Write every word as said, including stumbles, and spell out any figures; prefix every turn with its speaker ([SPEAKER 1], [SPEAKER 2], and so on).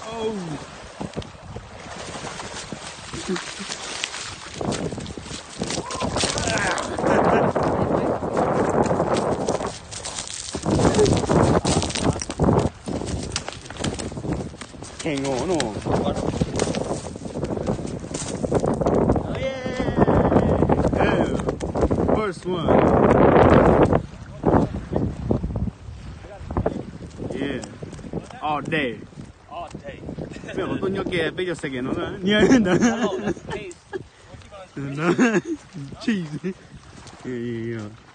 [SPEAKER 1] Oh. Hang on, no. Oh yeah! Yeah. First one. Yeah. All day.
[SPEAKER 2] All day.
[SPEAKER 1] Pero tú no quieres, pero yo sé que no.
[SPEAKER 2] No, that's the case. What you gonna do?
[SPEAKER 1] Cheese. Yeah, yeah, yeah.